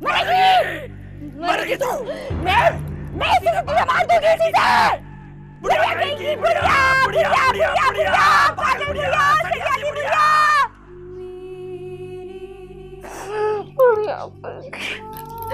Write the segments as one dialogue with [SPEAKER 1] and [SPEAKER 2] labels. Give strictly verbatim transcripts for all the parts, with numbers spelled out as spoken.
[SPEAKER 1] मरेगी मरेगी तू।
[SPEAKER 2] मैं मैं इसे तुझे मार दूंगी इसी से।
[SPEAKER 1] बुढ़िया बुढ़िया बुढ़िया बुढ़िया बुढ़िया बुढ़िया
[SPEAKER 2] बुढ़िया बुढ़िया।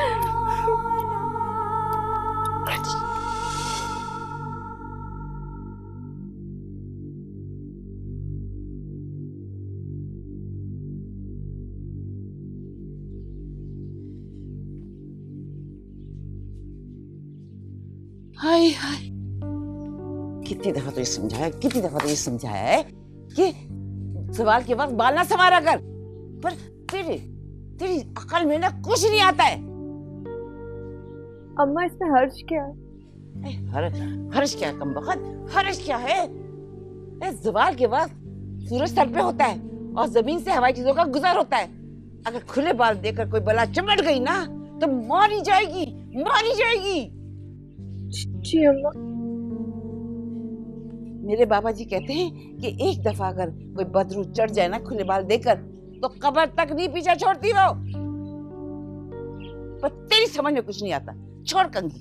[SPEAKER 2] हाय हाय, कितनी दफा तो ये समझाया कितनी दफा तो ये समझाया है कि सवाल के वक्त बाल ना संवारा कर, पर तेरी तेरी अकल में ना कुछ नहीं आता है।
[SPEAKER 3] अम्मा इसमें हर्ष क्या है?
[SPEAKER 2] ए, हर, हर्ष क्या कम बखत हर्ष क्या है? ए, सवाल के वक्त सूरज सर पे होता है और जमीन से हवाई चीजों का गुजर होता है। अगर खुले बाल देखकर कोई बला चिमट गई ना तो मारी जाएगी मारी जाएगी।
[SPEAKER 3] जी अम्मा।
[SPEAKER 2] मेरे बाबा जी कहते हैं कि एक दफा अगर कोई बदरू चढ़ जाए ना खुले बाल देकर तो कब्र तक नहीं पीछा छोड़ती वो। पर तेरी समझ में कुछ नहीं आता, छोड़ कंगी।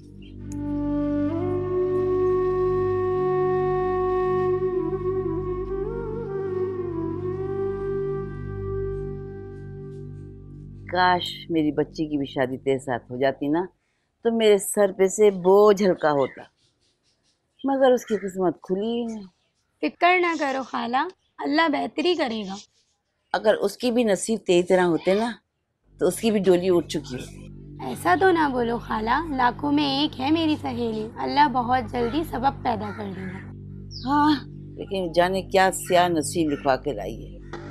[SPEAKER 2] काश मेरी बच्ची की भी शादी तेरे साथ हो जाती ना तो मेरे सर पे से बोझ हल्का होता, मगर उसकी किस्मत खुली ही नहीं।
[SPEAKER 4] फिक्र ना करो खाला, अल्लाह बेहतरी करेगा।
[SPEAKER 2] अगर उसकी भी नसीब तेरी तरह होते ना तो उसकी भी डोली उठ चुकी होती।
[SPEAKER 4] ऐसा तो ना बोलो खाला, लाखों में एक है मेरी सहेली, अल्लाह बहुत जल्दी सबब पैदा कर देगा।
[SPEAKER 2] हाँ, लेकिन जाने क्या स्या नसीब लिखवा के लाई है।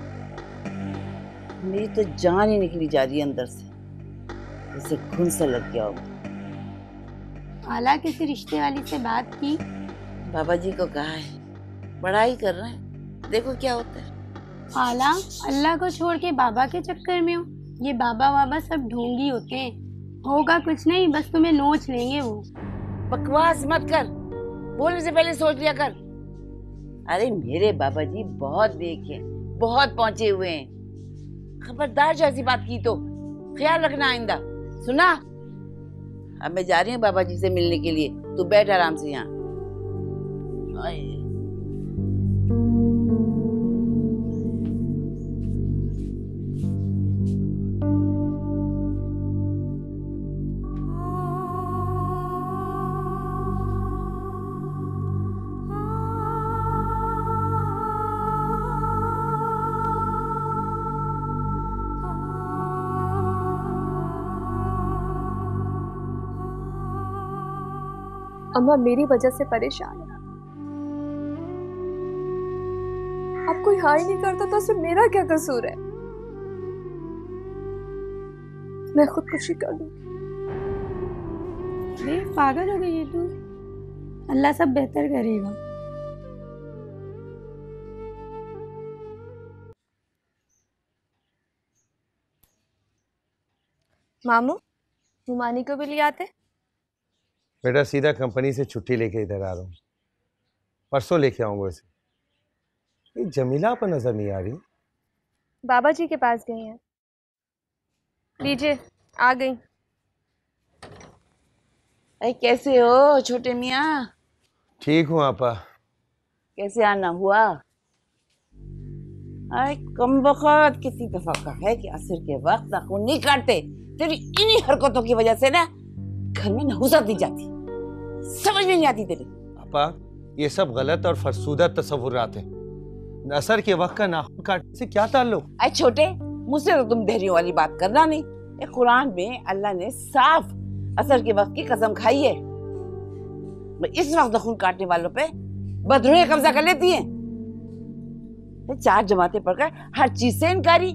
[SPEAKER 2] मेरी तो जान ही निकली जा रही है अंदर से, जैसे खून सा लग गया हो।
[SPEAKER 4] खाला किसी रिश्ते वाली से बात की?
[SPEAKER 2] बाबा जी को कहा है, पढ़ाई कर रहे हैं, देखो क्या होता है।
[SPEAKER 4] खाला अल्लाह को छोड़ के बाबा के चक्कर में हो, ये बाबा बाबा सब ढोंगी होते हैं, होगा कुछ नहीं, बस तुम्हें नोच लेंगे वो।
[SPEAKER 2] बकवास मत कर, बोलने से पहले सोच लिया कर। अरे मेरे बाबा जी बहुत देखे, बहुत पहुंचे हुए हैं। खबरदार जो ऐसी बात की तो ख्याल रखना आइंदा, सुना? अब मैं जा रही हूँ बाबा जी से मिलने के लिए, तू बैठ आराम से यहाँ।
[SPEAKER 3] अम्मा मेरी वजह से परेशान है। अब कोई हाई नहीं करता तो उसमें मेरा क्या कसूर है? मैं खुदकुशी कर लूंगी।
[SPEAKER 4] अरे पागल हो गई है तू, अल्लाह सब बेहतर करेगा।
[SPEAKER 3] मामू, हुमानी को भी ले आते।
[SPEAKER 5] बेटा सीधा कंपनी से छुट्टी लेके इधर आ रहा हूँ, परसों लेके आऊंगा इसे। ये जमीला पर नजर नहीं आ रही।
[SPEAKER 3] बाबा जी के पास गई हैं। लीजिए, आ गई।
[SPEAKER 2] अरे कैसे हो छोटे मियाँ?
[SPEAKER 5] ठीक हूँ आपा।
[SPEAKER 2] कैसे आना हुआ? अरे कम बखत कितनी दफा कहा है कि असर के वक्त नाखून नहीं काटते। तेरी इन्हीं हरकतों की वजह से ना घर में नहुसत दी जाती, समझ में नहीं आती तेरी।
[SPEAKER 5] आपा ये सब गलत और फरसूदा तस्वुरात हैं। असर के वक्त का नाखून काटने से क्या ताल्लुक?
[SPEAKER 2] अरे छोटे, मुझसे तो तुम देरियों वाली बात करना नहीं। ये कुरान में अल्लाह ने साफ असर के वक्त की कसम खाई है। इस वक्त नाखून काटने वालों पे बदरूहें कब्जा कर लेती हैं। चार जमातें पढ़कर हर चीज से इनकारी।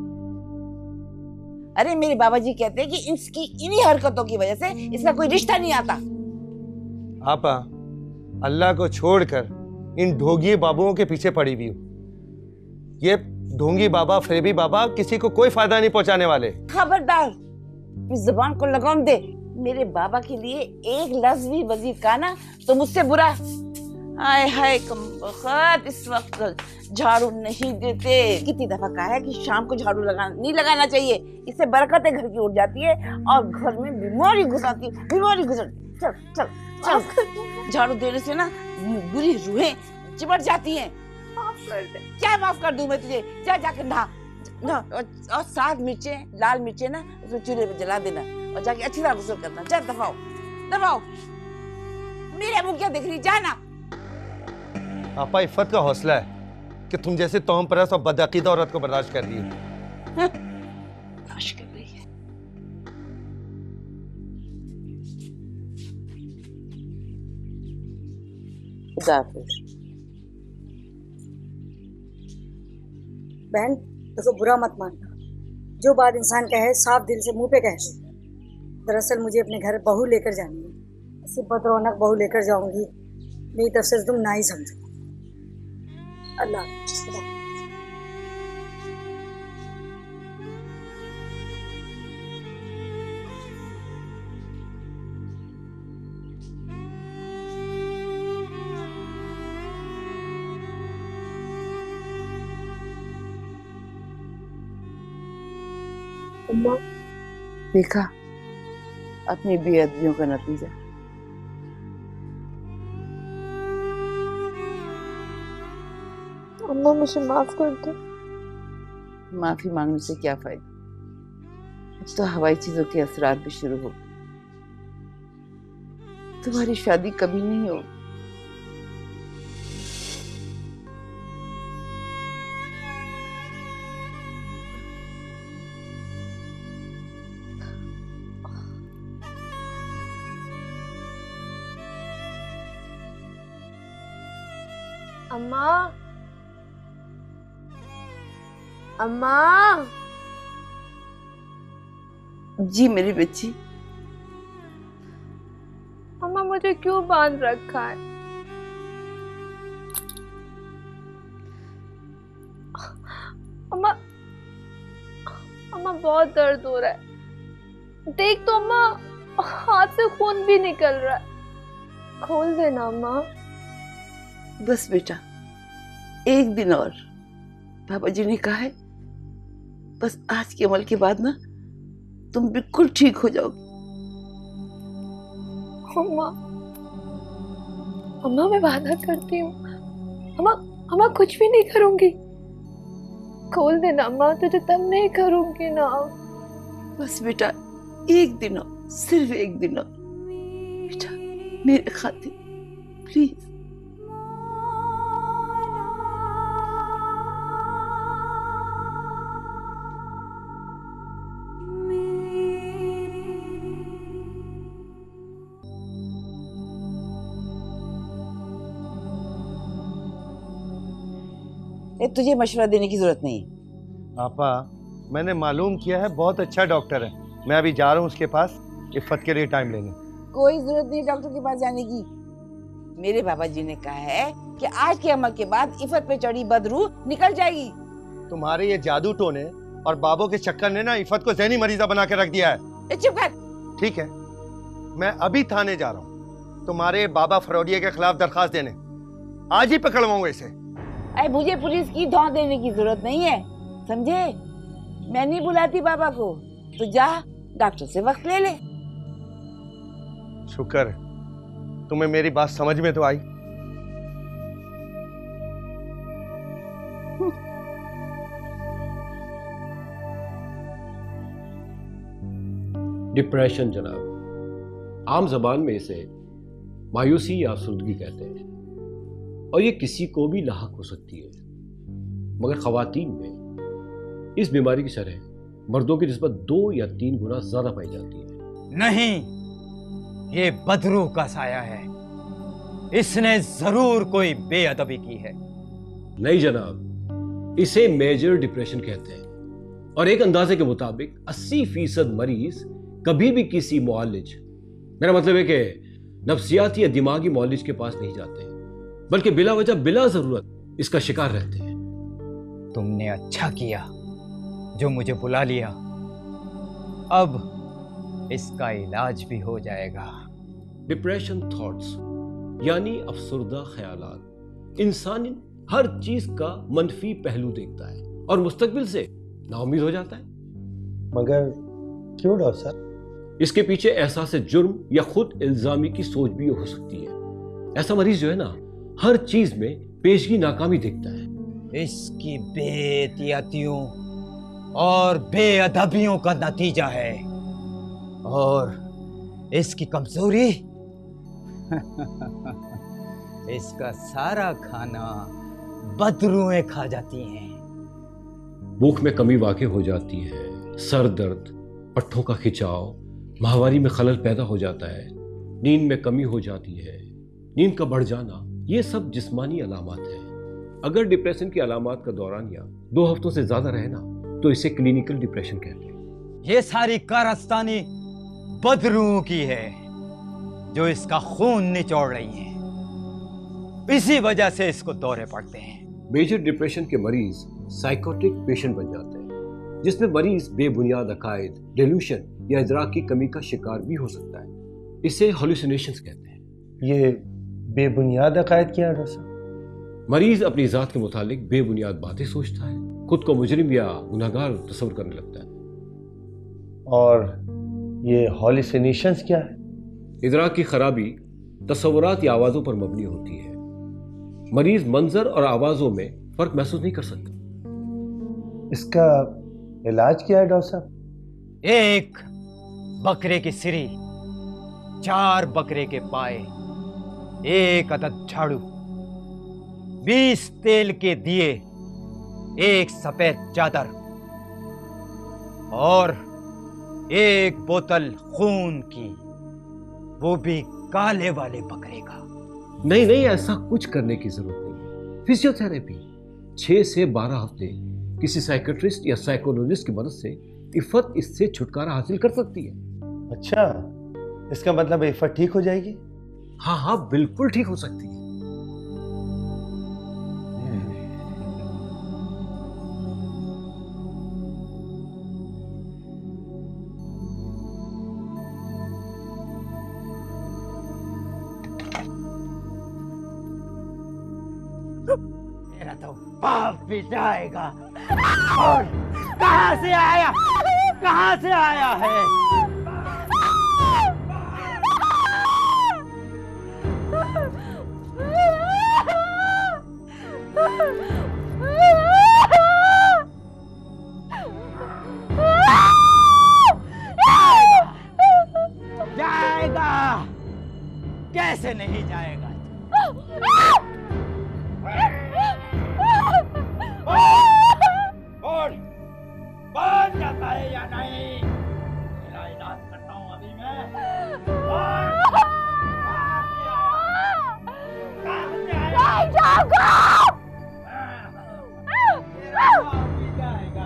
[SPEAKER 2] अरे मेरे बाबा जी कहते हैं कि इसकी इन्हीं हरकतों की वजह से इसका कोई रिश्ता नहीं आता।
[SPEAKER 5] आपा अल्लाह को छोड़कर इन ढोंगी बाबुओं के पीछे पड़ी हुई हो। ये ढोंगी बाबा फरेबी बाबा किसी को कोई फायदा नहीं पहुंचाने वाले।
[SPEAKER 2] खबरदार, इस जुबान को लगाम दे। मेरे बाबा के लिए एक लफ्ज भी वजीर का ना तो मुझसे बुरा। हाय हाय कमबख्त, इस वक्त झाड़ू नहीं देते। कितनी दफा कहा है कि शाम को झाड़ू लगाना नहीं लगाना चाहिए, इससे बरकतें घर की उड़ जाती है और घर में बीमारी घुस आती है, बीमारी घुस आती है। चल चल चल, झाड़ू देने से ना बुरी रूहें चिपट जाती हैं।
[SPEAKER 3] माफ कर दे।
[SPEAKER 2] क्या माफ कर दूं मैं तुझे? जा जाके नहा ना, और, और सात मिर्चें, लाल मिर्चें ना उसको चूल्हे पे जला देना और जाके अच्छी तरह गुस्ल करना। जा दफाओ दफाओ, मेरे मुंह क्या देख रही, जाना।
[SPEAKER 5] आपा इफ़त का हौसला है कि तुम जैसे तौम परस्त और बदअकीदा औरत को बर्दाश्त कर रही हो।
[SPEAKER 2] बर्दाश्त कर रही है। खुदा हाफिज़।
[SPEAKER 6] बहन देखो, बुरा मत मानना, जो बात इंसान कहे साफ दिल से मुंह पे कह दे। दरअसल मुझे अपने घर बहू लेकर जानी है, ऐसी बदरौनक बहू लेकर जाऊंगी, मेरी तरफ से तुम ना ही समझो। अल्लाह हाफ़िज़।
[SPEAKER 3] अम्मा,
[SPEAKER 2] देखा अपनी बेअदबियों का नतीजा।
[SPEAKER 3] अम्मा मुझे माफ कर दो।
[SPEAKER 2] माफी मांगने से क्या फायदा, अब तो हवाई चीजों के असरार भी शुरू हो गए। तुम्हारी शादी कभी नहीं होगी।
[SPEAKER 3] अम्मा, अम्मा।
[SPEAKER 2] जी मेरी बच्ची।
[SPEAKER 3] अम्मा मुझे क्यों बांध रखा है? अम्मा, अम्मा बहुत दर्द हो रहा है। देख तो अम्मा, हाथ से खून भी निकल रहा है। खोल देना अम्मा।
[SPEAKER 2] बस बेटा, एक दिन और। पापा जी ने कहा है बस आज के अमल के बाद ना तुम बिल्कुल ठीक हो जाओगी।
[SPEAKER 3] अम्मा, अम्मा मैं वादा करती हूँ, अम्मा, अम्मा कुछ भी नहीं करूंगी। खोल देना अम्मा, तुझे तब नहीं करूंगी ना।
[SPEAKER 2] बस बेटा एक दिन और, सिर्फ एक दिन और बेटा, मेरे खातिर प्लीज। तुझे मशवरा देने की जरूरत नहीं।
[SPEAKER 5] आपा मैंने मालूम किया है, बहुत अच्छा डॉक्टर है। मैं अभी जा रहा हूँ उसके पास इफ़त के लिए टाइम लेने।
[SPEAKER 2] कोई जरूरत नहीं डॉक्टर के पास जाने की। मेरे बाबा जी ने कहा है कि आज के अमल के बाद इफ़त पे चढ़ी बदरू निकल जाएगी।
[SPEAKER 5] तुम्हारे ये जादू टोने और बाबों के चक्कर ने ना इफ़त को ज़हनी मरीजा बना के रख दिया है।
[SPEAKER 2] चुप कर।
[SPEAKER 5] ठीक है, मैं अभी थाने जा रहा हूँ तुम्हारे बाबा फरोडिया के खिलाफ दरखास्त देने। आज ही पकड़वाऊंगा इसे।
[SPEAKER 2] अरे मुझे पुलिस की धौं देने की जरूरत नहीं है, समझे? मैं नहीं बुलाती बाबा को, तो जा डॉक्टर से वक्त ले ले।
[SPEAKER 5] शुक्र तुम्हें मेरी बात समझ में तो आई।
[SPEAKER 7] डिप्रेशन जनाब, आम जबान में इसे मायूसी या अफसरदगी कहते हैं और ये किसी को भी लाहक हो सकती है, मगर ख्वातीन में इस बीमारी की शरह मर्दों की निस्बत दो या तीन गुना ज्यादा पाई जाती है।
[SPEAKER 8] नहीं, ये बदरू का साया है, इसने जरूर कोई बेअदबी की है।
[SPEAKER 7] नहीं जनाब, इसे मेजर डिप्रेशन कहते हैं और एक अंदाजे के मुताबिक अस्सी फीसद मरीज कभी भी किसी मुआलिज, मेरा मतलब है कि नफ्सियाती या दिमागी मुआलिज के पास नहीं जाते, बल्कि बिला वजह बिला जरूरत इसका शिकार रहते हैं।
[SPEAKER 8] तुमने अच्छा किया जो मुझे बुला लिया, अब इसका इलाज भी हो जाएगा।
[SPEAKER 7] डिप्रेशन थॉट्स यानी अफसुर्दा ख्यालात। इंसान हर चीज का मनफी पहलू देखता है और मुस्तकबिल से नाउम्मीद हो जाता है।
[SPEAKER 5] मगर क्यों डॉक्टर साहब?
[SPEAKER 7] इसके पीछे एहसास जुर्म या खुद इल्जामी की सोच भी हो सकती है। ऐसा मरीज जो है ना, हर चीज में पेशगी नाकामी देखता है।
[SPEAKER 8] इसकी बेइज्जतियों और बेअदबियों का नतीजा है, और इसकी कमजोरी इसका सारा खाना बदरूएं खा जाती हैं।
[SPEAKER 7] भूख में कमी वाक़ई हो जाती है, सर दर्द, पट्ठों का खिंचाव, माहवारी में खलल पैदा हो जाता है, नींद में कमी हो जाती है, नींद का बढ़ जाना, ये सब जिस्मानी अलामात है। अगर डिप्रेशन की अलामात का दौरान या दो हफ्तों से ज्यादा रहे ना, तो इसे क्लिनिकल डिप्रेशन कहते हैं।
[SPEAKER 8] ये सारी कारस्तानी बदरूओं की है जो इसका खून निचोड़ रही हैं। इसी वजह से इसको दौरे पड़ते हैं।
[SPEAKER 7] मेजर डिप्रेशन के मरीज साइकोटिक पेशेंट बन जाते हैं, जिसमें मरीज बेबुनियाद अकायद, डेल्यूशन या इदराक की कमी का शिकार भी हो सकता है। इसे हेलुसिनेशंस कहते हैं।
[SPEAKER 5] ये बेबुनियाद अकायद क्या है डॉक्टर साहब?
[SPEAKER 7] मरीज अपनी जात के मुतालिक बेबुनियाद बातें सोचता है, खुद को मुजरिम या गुनहगार तस्वर करने लगता है।
[SPEAKER 5] और ये हेलुसिनेशंस क्या है?
[SPEAKER 7] इदराक की खराबी तस्वुरात या आवाज़ों पर मबनी होती है। मरीज मंजर और आवाज़ों में फर्क महसूस नहीं कर सकता।
[SPEAKER 5] इसका इलाज क्या है डॉक्टर साहब?
[SPEAKER 8] एक बकरे की सिरी, चार बकरे के पाए, एक अदद झाड़ू, बीस तेल के दिए, एक सफेद चादर और एक बोतल खून की, वो भी काले वाले बकरे का।
[SPEAKER 7] नहीं नहीं, ऐसा कुछ करने की जरूरत नहीं है। फिजियोथेरेपी छह से बारह हफ्ते किसी साइकेट्रिस्ट या साइकोलॉजिस्ट की मदद से इफ़त इससे छुटकारा हासिल कर सकती है।
[SPEAKER 5] अच्छा, इसका मतलब इफ़त ठीक हो जाएगी?
[SPEAKER 7] हाँ हाँ, बिल्कुल ठीक हो सकती है।
[SPEAKER 8] मेरा तो बाप भी जाएगा। और कहां से आया, कहां से आया है? जाएगा, कैसे नहीं जाएगा? और बन जाता है या नहीं? मेरा इलाज करता हूँ अभी मैं। और नहीं जाऊंगा। मेरा बाप भी जाएगा।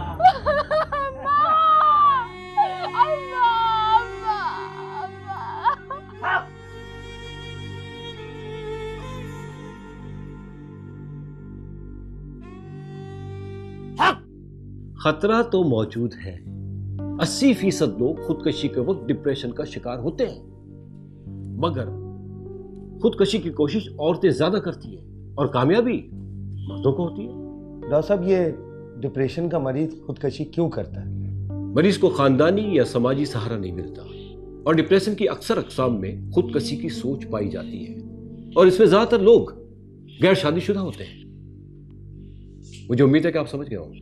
[SPEAKER 7] खतरा तो मौजूद है। अस्सी फीसद लोग खुदकशी के वक्त डिप्रेशन का शिकार होते हैं, मगर खुदकशी की कोशिश औरतें ज्यादा करती हैं और कामयाबी मर्दों को होती है।
[SPEAKER 5] डॉक्टर साहब, ये डिप्रेशन का मरीज खुदकशी क्यों करता है?
[SPEAKER 7] मरीज को खानदानी या समाजी सहारा नहीं मिलता, और डिप्रेशन की अक्सर अकसाम में खुदकशी की सोच पाई जाती है, और इसमें ज्यादातर लोग गैर शादीशुदा होते हैं। मुझे उम्मीद है कि आप समझ गए होंगे।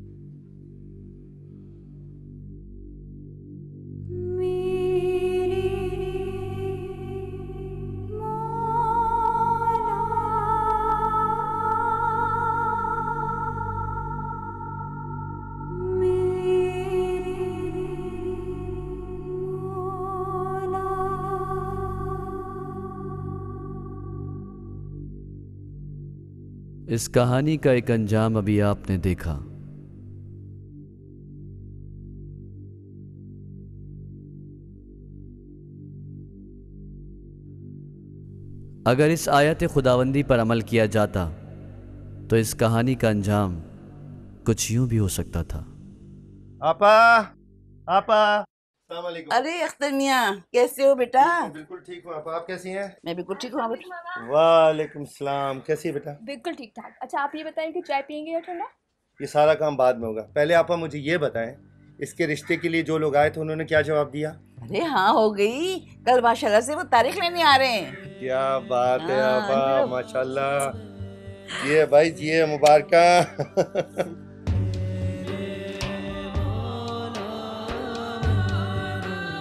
[SPEAKER 9] इस कहानी का एक अंजाम अभी आपने देखा। अगर इस आयत खुदावंदी पर अमल किया जाता तो इस कहानी का अंजाम कुछ यूं भी हो सकता था।
[SPEAKER 5] आपा, आपा, अस्सलाम वालेकुम।
[SPEAKER 2] अरे अख्तर मियाँ, कैसे हो बेटा?
[SPEAKER 5] बिल्कुल ठीक हूँ, आप आप कैसी हैं?
[SPEAKER 2] मैं बिल्कुल ठीक हूँ बेटा।
[SPEAKER 5] वालेकुम सलाम, कैसी है बेटा?
[SPEAKER 3] बिल्कुल ठीक ठाक। अच्छा आप ये बताएं कि चाय पियेंगे या ठंडा?
[SPEAKER 5] ये सारा काम बाद में होगा, पहले आपा मुझे ये बताएं, इसके रिश्ते के लिए जो लोग आए थे उन्होंने क्या जवाब दिया?
[SPEAKER 2] अरे हाँ, हो गई। कल माशाल्लाह से वो तारीख लेने आ रहे हैं।
[SPEAKER 5] क्या बात है
[SPEAKER 2] हाँ,
[SPEAKER 5] आपा,
[SPEAKER 2] चलो।
[SPEAKER 5] माशाल्लाह। ये भाई, ये मुबारका।